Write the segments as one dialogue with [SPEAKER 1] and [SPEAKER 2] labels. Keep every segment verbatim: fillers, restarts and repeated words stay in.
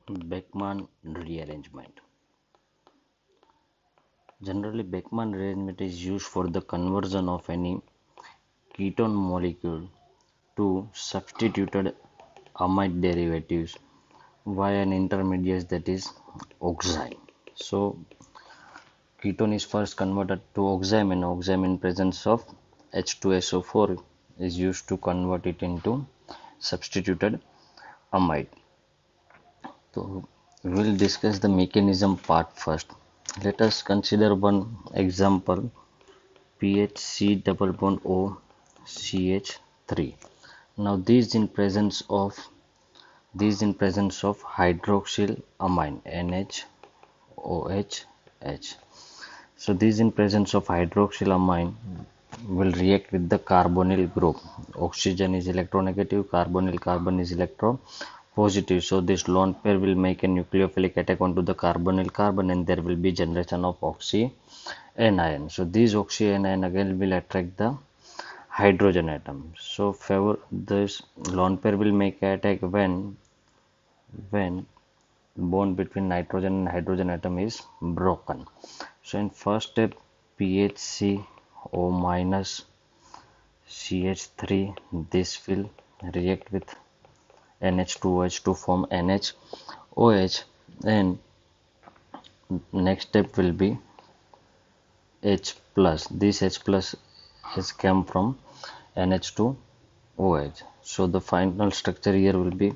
[SPEAKER 1] Beckmann rearrangement. Generally, Beckmann rearrangement is used for the conversion of any ketone molecule to substituted amide derivatives via an intermediate, that is oxime. So, ketone is first converted to oxime, and oxime in presence of H two S O four is used to convert it into substituted amide. So we'll discuss the mechanism part first. Let us consider one example, PHC double bond O C H three. Now these in presence of these in presence of hydroxyl amine NaOH. So these in presence of hydroxyl amine will react with the carbonyl group. Oxygen is electronegative, carbonyl carbon is electropositive. So this lone pair will make a nucleophilic attack onto the carbonyl carbon, and there will be generation of oxy anion. So these oxy anion again will attract the hydrogen atom. So favor this lone pair will make an attack when when bond between nitrogen and hydrogen atom is broken. So in first step, PHCO minus C H three, this will react with N H two O H to form NaOH, and next step will be H plus. This H plus has come from N H two O H. So the final structure here will be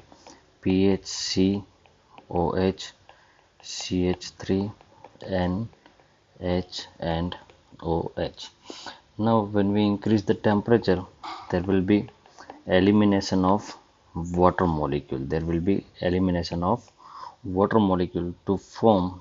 [SPEAKER 1] PHCOH, C H three, N H and OH. Now when we increase the temperature, there will be elimination of water molecule. There will be elimination of water molecule to form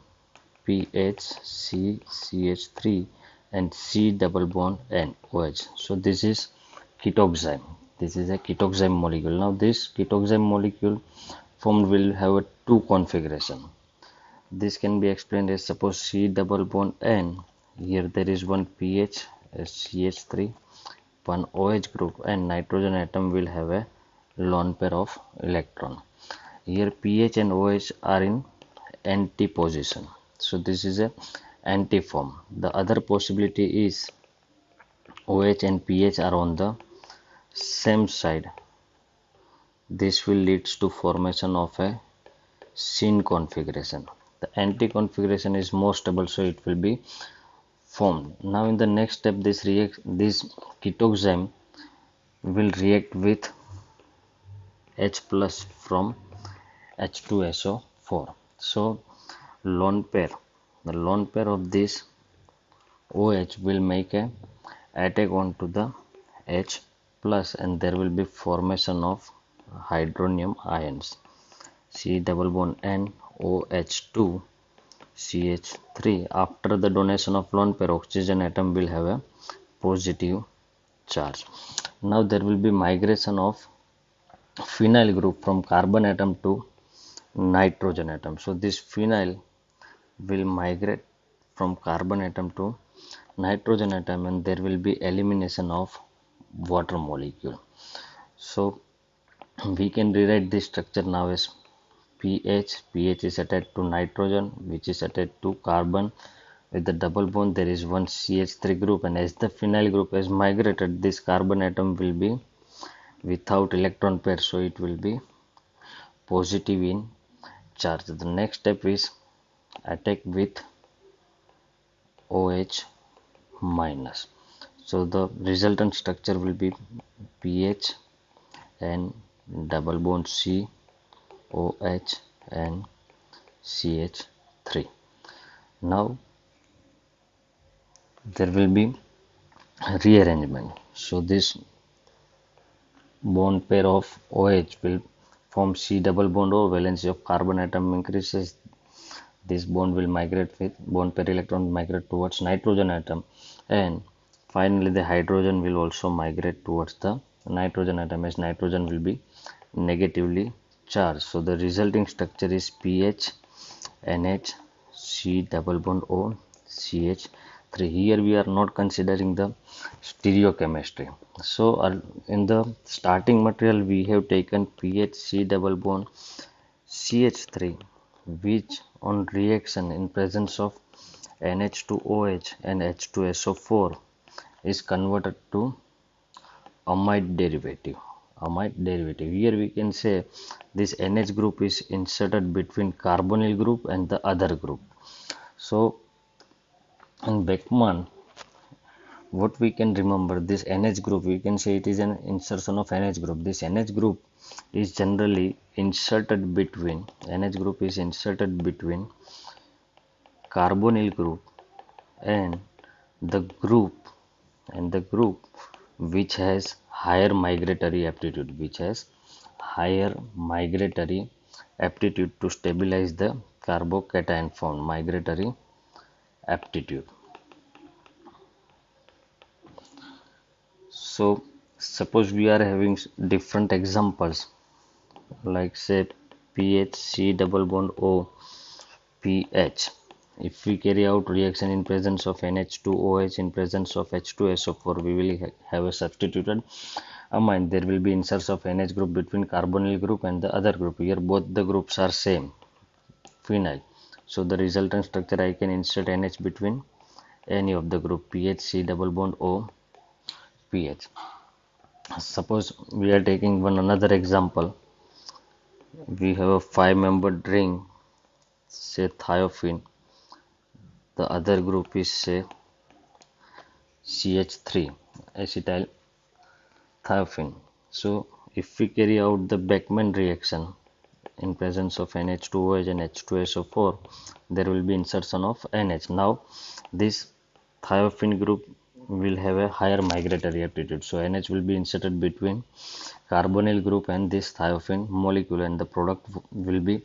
[SPEAKER 1] PHCCH3 and C double bond N OH. So this is ketoxime. This is a ketoxime molecule. Now this ketoxime molecule formed will have a two configuration. This can be explained as, suppose C double bond N. Here there is one pH C H three, one OH group, and nitrogen atom will have a lone pair of electron. Here pH and OH are in anti position. So this is a anti form. The other possibility is OH and pH are on the same side. This will leads to formation of a syn configuration. The anti configuration is more stable, so it will be formed. Now in the next step, this react this ketoxime will react with H plus from H two S O four. So lone pair, the lone pair of this OH will make a attack onto the H plus, and there will be formation of hydronium ions. C double bond N O H two C H three. After the donation of lone pair, oxygen atom will have a positive charge. Now there will be migration of phenyl group from carbon atom to nitrogen atom. So this phenyl will migrate from carbon atom to nitrogen atom, and there will be elimination of water molecule. So we can rewrite this structure now as pH. pH is attached to nitrogen, which is attached to carbon. With the double bond, there is one C H three group, and as the phenyl group has migrated, this carbon atom will be without electron pair, so it will be positive in charge. The next step is attack with OH minus. So the resultant structure will be pH and double bond C OH and C H three. Now there will be rearrangement. So this bond pair of OH will form C double bond O. Valency of carbon atom increases. This bond will migrate with bond pair electron migrate towards nitrogen atom, and finally the hydrogen will also migrate towards the nitrogen atom, as nitrogen will be negatively charged. So the resulting structure is pH NH C double bond O C H three. Here we are not considering the stereochemistry. So uh, in the starting material we have taken pH C double bond C H three which on reaction in presence of N H two O H and H two S O four is converted to amide derivative. Amide derivative. Here we can say this N H group is inserted between carbonyl group and the other group. So in Beckmann, what we can remember, this N H group, we can say it is an insertion of N H group. This N H group is generally inserted between, N H group is inserted between carbonyl group and the group and the group which has higher migratory aptitude, which has higher migratory aptitude to stabilize the carbocation form, migratory aptitude. So suppose we are having different examples, like say pH, C double bond O, pH. If we carry out reaction in presence of N H two O H in presence of H two S O four, we will ha have a substituted amine. There will be inserts of N H group between carbonyl group and the other group. Here both the groups are same, phenyl. So the resultant structure, I can insert N H between any of the group, pH, C double bond O, pH. Suppose we are taking one another example. We have a five membered ring, say thiophene. The other group is say C H three, acetyl thiophene. So if we carry out the Beckmann reaction in presence of N H two O H and H two S O four, there will be insertion of N H. Now this thiophene group will have a higher migratory aptitude, so N H will be inserted between carbonyl group and this thiophene molecule, and the product will be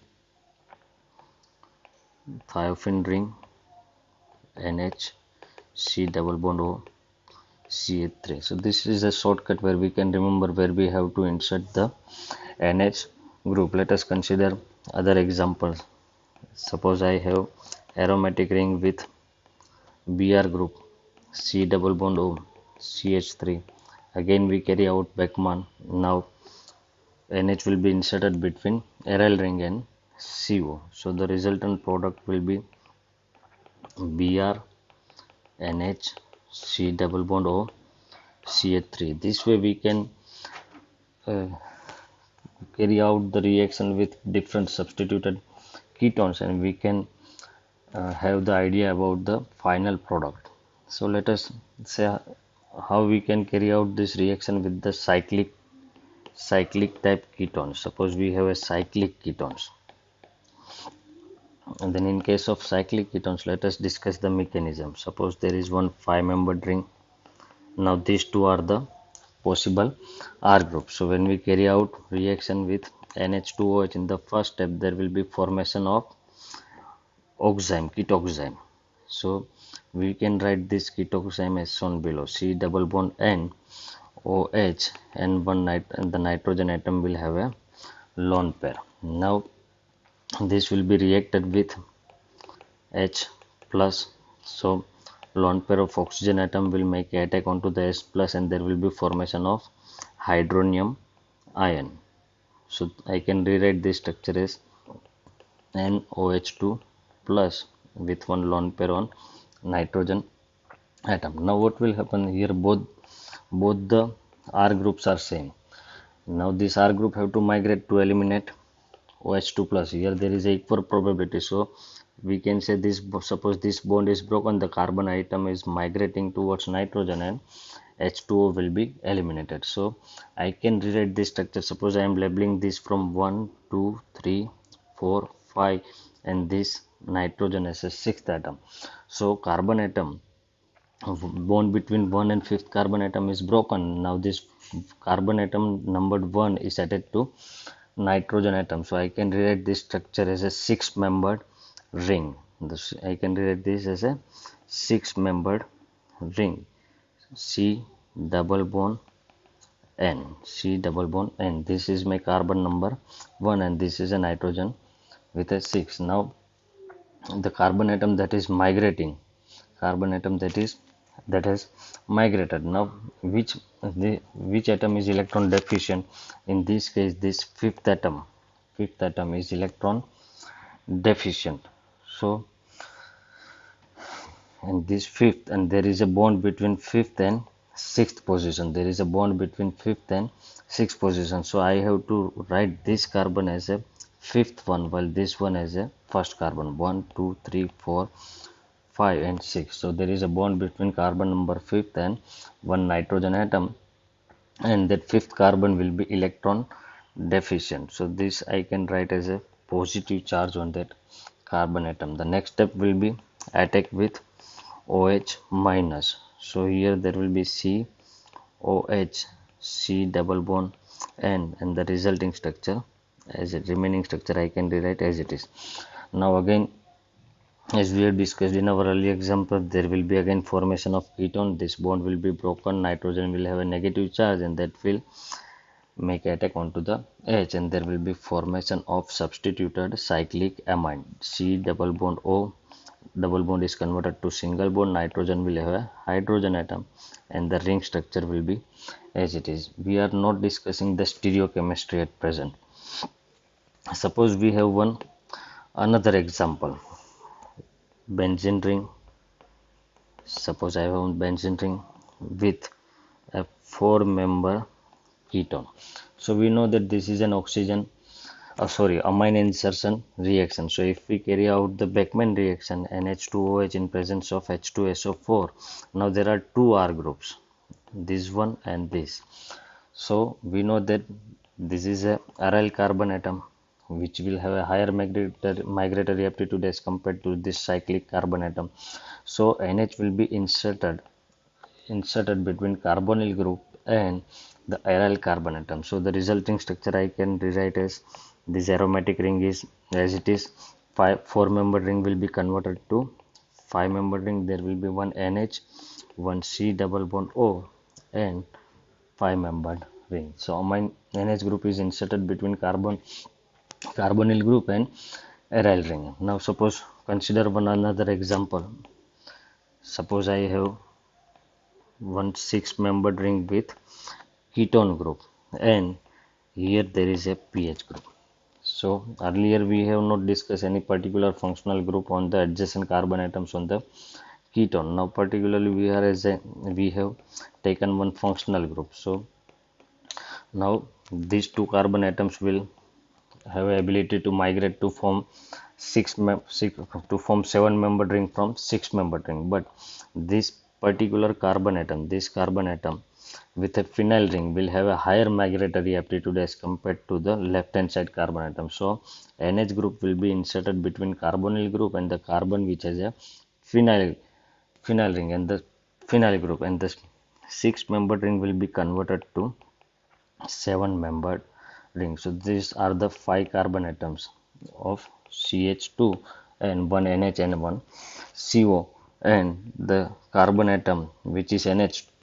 [SPEAKER 1] thiophene ring N H, C double bond O, C H three. So this is a shortcut where we can remember where we have to insert the N H group. Let us consider other examples. Suppose I have aromatic ring with B R group, C double bond O, C H three. Again we carry out Beckmann. Now N H will be inserted between aryl ring and C O. So the resultant product will be B R, N H, C double bond O, C H three. This way we can uh, carry out the reaction with different substituted ketones, and we can uh, have the idea about the final product. So let us say how we can carry out this reaction with the cyclic cyclic type ketones. Suppose we have a cyclic ketones. And then in case of cyclic ketones, let us discuss the mechanism. Suppose there is one five membered ring. Now these two are the possible R groups. So when we carry out reaction with N H two O H, in the first step there will be formation of oxime, ketoxime. So we can write this ketoxime as shown below, C double bond N O H, and one nit and the nitrogen atom will have a lone pair. Now this will be reacted with H plus, so lone pair of oxygen atom will make attack onto the H plus, and there will be formation of hydronium ion. So I can rewrite this structure as N O H two plus with one lone pair on nitrogen atom. Now what will happen here, both both the R groups are same. Now this R group have to migrate to eliminate O H two plus. Here there is a equal probability, so we can say this, suppose this bond is broken, the carbon atom is migrating towards nitrogen and H two O will be eliminated. So I can rewrite this structure. Suppose I am labeling this from one, two, three, four, five, and this nitrogen as a sixth atom. So carbon atom, bond between one and fifth carbon atom is broken. Now this carbon atom numbered one is added to nitrogen atom. So I can rewrite this structure as a six membered ring. This, I can rewrite this as a six membered ring, C double bond N, C double bond N. This is my carbon number one, and this is a nitrogen with a six. Now the carbon atom that is migrating, carbon atom that is that has migrated. Now which the which atom is electron deficient? In this case, this fifth atom, fifth atom is electron deficient. So and this fifth, and there is a bond between fifth and sixth position. There is a bond between fifth and sixth position. So I have to write this carbon as a fifth one, while this one as a first carbon. One, two, three, four, five, and six. So there is a bond between carbon number fifth and one nitrogen atom, and that fifth carbon will be electron deficient. So this I can write as a positive charge on that carbon atom. The next step will be attack with OH minus. So here there will be C O H, C double bond N, and the resulting structure as a remaining structure I can rewrite as it is. Now again, as we have discussed in our earlier example, there will be again formation of ketone. This bond will be broken. Nitrogen will have a negative charge, and that will make attack onto the H, and there will be formation of substituted cyclic amine. C double bond O, double bond is converted to single bond. Nitrogen will have a hydrogen atom, and the ring structure will be as it is. We are not discussing the stereochemistry at present. Suppose we have one another example, benzene ring. Suppose I have one benzene ring with a four member ketone. So we know that this is an oxygen uh, sorry amine insertion reaction. So if we carry out the Beckmann reaction, N H two O H in presence of H two S O four, now there are two R groups, this one and this. So we know that this is a aryl carbon atom which will have a higher migratory, migratory aptitude as compared to this cyclic carbon atom. So N H will be inserted inserted between carbonyl group and the aryl carbon atom. So the resulting structure I can rewrite as this aromatic ring is as it is. Five four membered ring will be converted to five membered ring. There will be one N H, one C double bond O, and five membered ring. So amine N H group is inserted between carbon carbonyl group and aryl ring. Now suppose consider one another example. Suppose I have one six membered ring with ketone group, and here there is a pH group. So earlier we have not discussed any particular functional group on the adjacent carbon atoms on the ketone. Now particularly we are as a we have taken one functional group. So now these two carbon atoms will have ability to migrate to form six, mem six to form seven membered ring from six membered ring. But this particular carbon atom, this carbon atom with a phenyl ring will have a higher migratory aptitude as compared to the left hand side carbon atom. So N H group will be inserted between carbonyl group and the carbon which has a phenyl phenyl ring, and the phenyl group, and the six membered ring will be converted to seven membered ring. So these are the five carbon atoms of C H two and one N H and one C O, and the carbon atom which is N H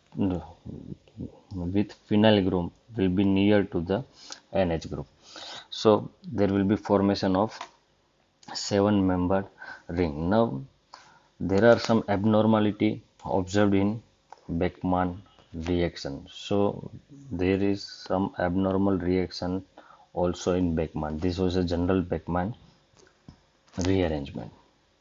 [SPEAKER 1] with phenyl group will be near to the N H group. So there will be formation of seven membered ring. Now there are some abnormality observed in Beckmann reaction. So there is some abnormal reaction also in Beckmann. This was a general Beckmann rearrangement.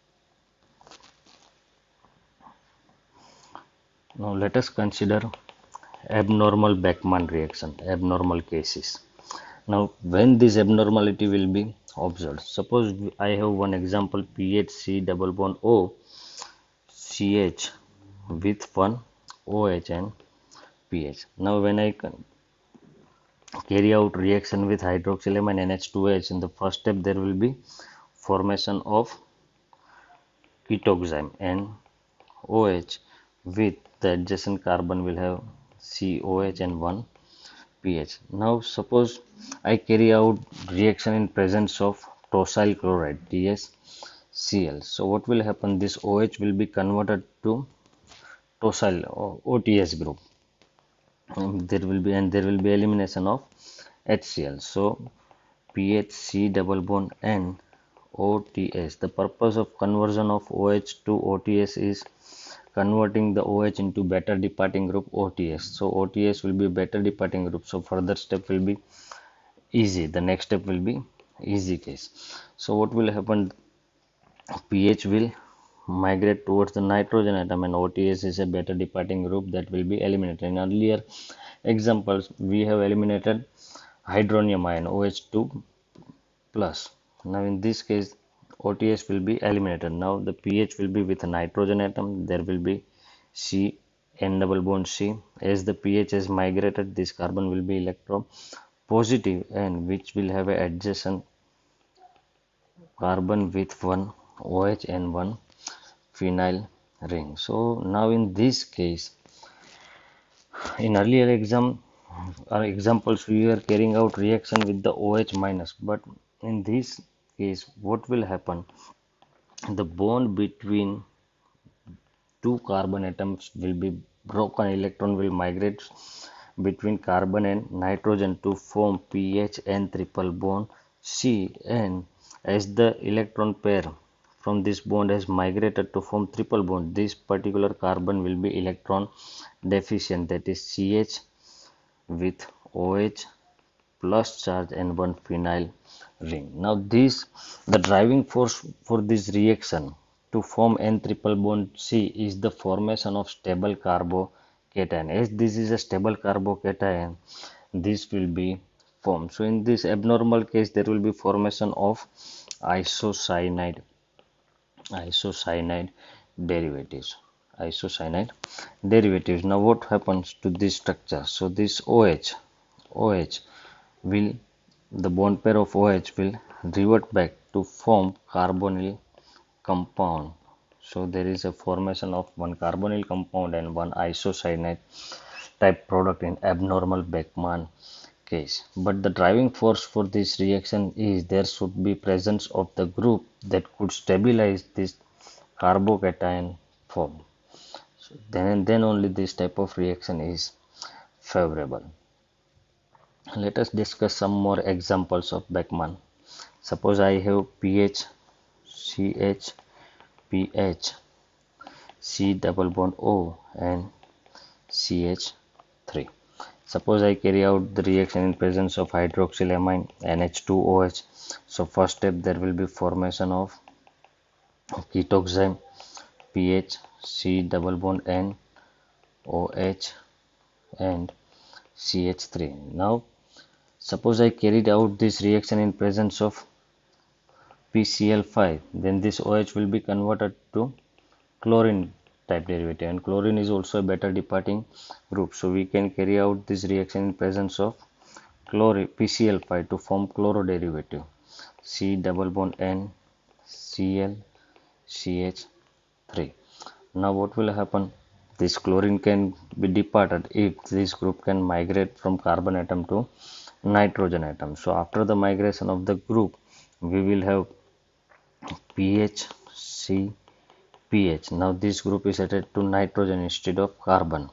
[SPEAKER 1] Now let us consider abnormal Beckmann reaction, abnormal cases. Now when this abnormality will be observed, suppose I have one example, pHC double bond O C H with one OH and pH. Now when I can carry out reaction with hydroxylamine N H two H, in the first step there will be formation of ketoxime and OH with the adjacent carbon will have C O H and one pH. Now suppose I carry out reaction in presence of tosyl chloride T S C L. So what will happen? This OH will be converted to tosyl O T S group. And there will be and there will be elimination of H C L. So pH C double bond N O T S. The purpose of conversion of OH to O T S is converting the OH into better departing group O T S. So O T S will be better departing group. So further step will be easy. The next step will be easy case. So what will happen, pH will migrate towards the nitrogen atom and O T S is a beta departing group that will be eliminated. In earlier examples we have eliminated hydronium ion O H two plus. Now in this case O T S will be eliminated. Now the pH will be with a nitrogen atom. There will be C, N double bond C. As the pH has migrated, this carbon will be electron positive and which will have a adjacent carbon with one OH and one phenyl ring. So now in this case, in earlier exam or examples we are carrying out reaction with the OH minus, but in this case what will happen, the bond between two carbon atoms will be broken. Electron will migrate between carbon and nitrogen to form pH and triple bond C, and as the electron pair from this bond has migrated to form triple bond, this particular carbon will be electron deficient, that is C H with OH plus charge and one phenyl ring. Now this, the driving force for this reaction to form N triple bond C is the formation of stable carbocation. As this is a stable carbocation, this will be formed. So in this abnormal case there will be formation of isocyanide isocyanide derivatives isocyanide derivatives. Now what happens to this structure? So this OH OH will, the bond pair of OH will revert back to form carbonyl compound. So there is a formation of one carbonyl compound and one isocyanide type product in abnormal Beckmann case. But the driving force for this reaction is there should be presence of the group that could stabilize this carbocation form. So then and then only this type of reaction is favorable. Let us discuss some more examples of Beckmann. Suppose I have pH, CH, pH, C double bond O and C H three. Suppose I carry out the reaction in presence of hydroxylamine N H two O H. So first step there will be formation of ketoxime pH, C double bond N, OH and C H three. Now suppose I carried out this reaction in presence of P C l five, then this OH will be converted to chlorine type derivative, and chlorine is also a beta departing group. So we can carry out this reaction in presence of chlorine P C l five to form chloro derivative C double bond N, Cl, C H three. Now what will happen? This chlorine can be departed if this group can migrate from carbon atom to nitrogen atom. So after the migration of the group we will have pH, C, pH. Now this group is added to nitrogen instead of carbon,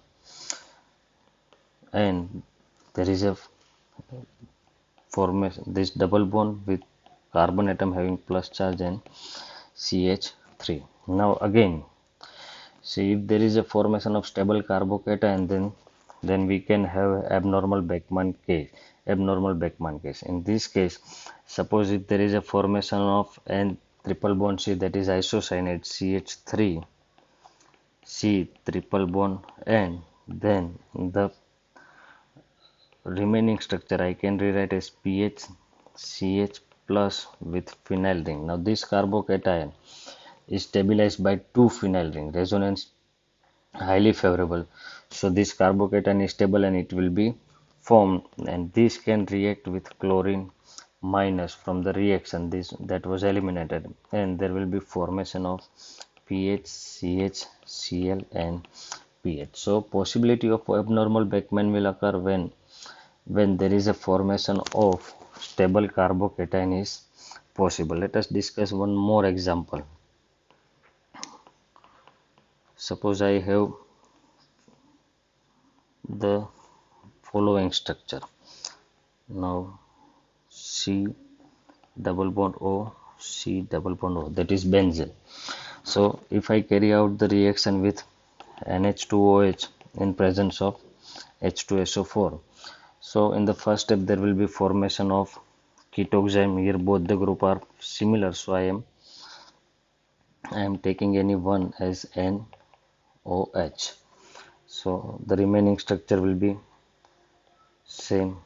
[SPEAKER 1] and there is a formation, this double bond with carbon atom having plus charge and C H three. Now again, see, if there is a formation of stable carbocation, then then we can have abnormal Beckmann case. Abnormal Beckmann case. In this case, suppose if there is a formation of N triple bond C, that is isocyanate C H three, C triple bond N, then the remaining structure I can rewrite as pH, C H plus with phenyl ring. Now this carbocation is stabilized by two phenyl ring, resonance highly favorable. So this carbocation is stable and it will be formed, and this can react with chlorine minus from the reaction this that was eliminated, and there will be formation of pH, C H, Cl and pH. So possibility of abnormal Beckmann will occur when when there is a formation of stable carbocation is possible. Let us discuss one more example. Suppose I have the following structure. Now C double bond O, C double bond O, that is benzene. So if I carry out the reaction with N H two O H in presence of H two S O four, so in the first step there will be formation of ketoxime. Here both the group are similar, so I am I am taking any one as N O H. So the remaining structure will be same.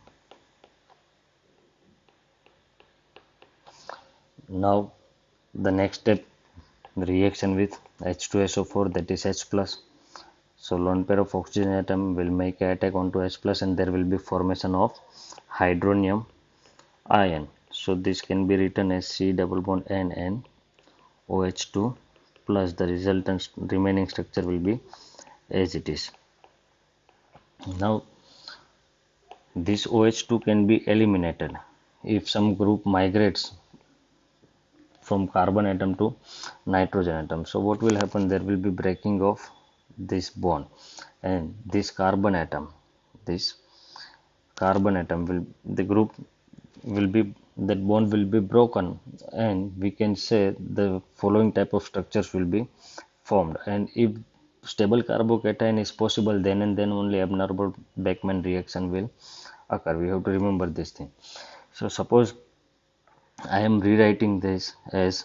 [SPEAKER 1] Now the next step, the reaction with H two S O four, that is H plus. So lone pair of oxygen atom will make an attack onto H plus, and there will be formation of hydronium ion. So this can be written as C double bond N N O H two plus. The resultant remaining structure will be as it is. Now this O H two can be eliminated if some group migrates from carbon atom to nitrogen atom. So what will happen? There will be breaking of this bond, and this carbon atom, this carbon atom will, the group will be, that bond will be broken, and we can say the following type of structures will be formed. And if stable carbocation is possible, then and then only abnormal Beckmann reaction will occur. We have to remember this thing. So suppose I am rewriting this as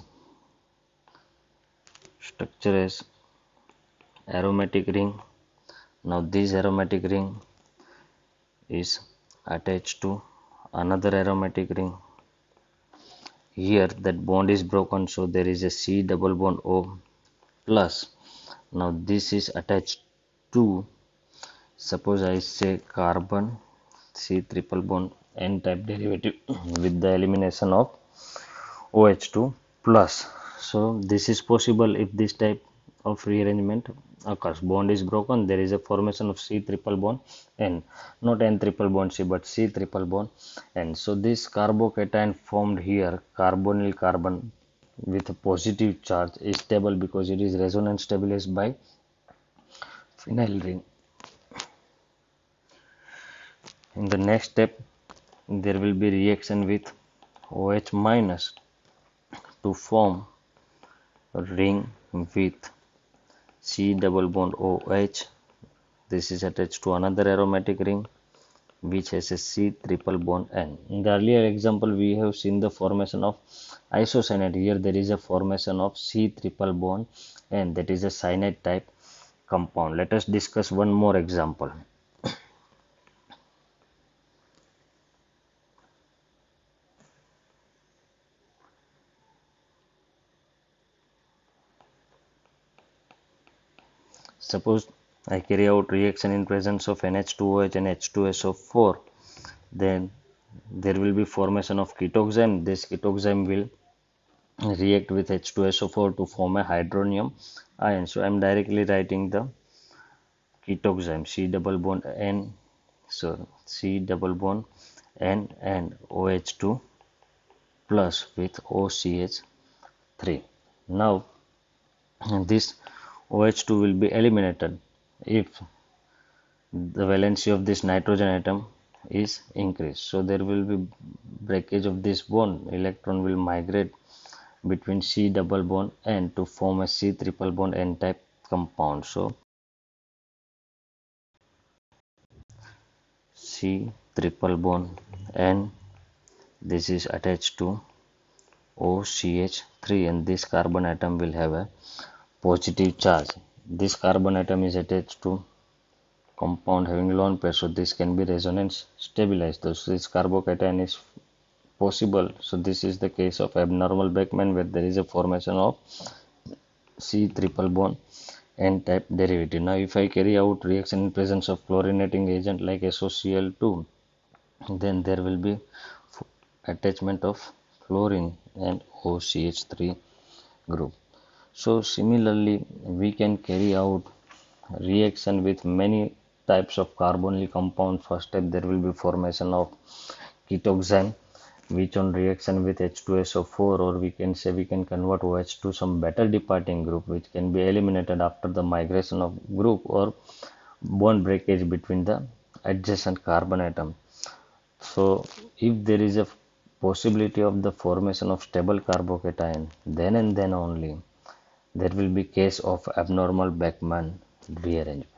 [SPEAKER 1] structure as aromatic ring. Now this aromatic ring is attached to another aromatic ring. Here that bond is broken, so there is a C double bond O plus. Now this is attached to, suppose I say carbon C triple bond N type derivative with the elimination of O H two plus. So this is possible if this type of rearrangement occurs. Bond is broken, there is a formation of C triple bond N, not N triple bond C, but C triple bond N. So this carbocation formed here, carbonyl carbon with a positive charge, is stable because it is resonance stabilized by phenyl ring. In the next step, there will be reaction with OH minus to form a ring with C double bond OH. This is attached to another aromatic ring which has a C triple bond N. In the earlier example, we have seen the formation of isocyanate. Here there is a formation of C triple bond N, that is a cyanide type compound. Let us discuss one more example. Suppose I carry out reaction in presence of N H two O H and H two S O four, then there will be formation of ketoxime. This ketoxime will react with H two S O four to form a hydronium ion. So I am directly writing the ketoxime C double bond N, so C double bond N and O H two plus with O C H three. Now this O H two will be eliminated if the valency of this nitrogen atom is increased. So there will be breakage of this bond. Electron will migrate between C double bond N to form a C triple bond N type compound. So C triple bond N, this is attached to O C H three, and this carbon atom will have a positive charge. This carbon atom is attached to compound having lone pair, so this can be resonance stabilized. So this carbocation is possible. So this is the case of abnormal Beckmann, where there is a formation of C triple bond N type derivative. Now if I carry out reaction in presence of chlorinating agent like S O C l two, then there will be attachment of chlorine and O C H three group. So similarly, we can carry out reaction with many types of carbonyl compound. First step, there will be formation of ketoxime, which on reaction with H two S O four, or we can say we can convert OH to some better departing group, which can be eliminated after the migration of group or bond breakage between the adjacent carbon atom. So if there is a possibility of the formation of stable carbocation, then and then only there will be case of abnormal Beckmann rearrangement.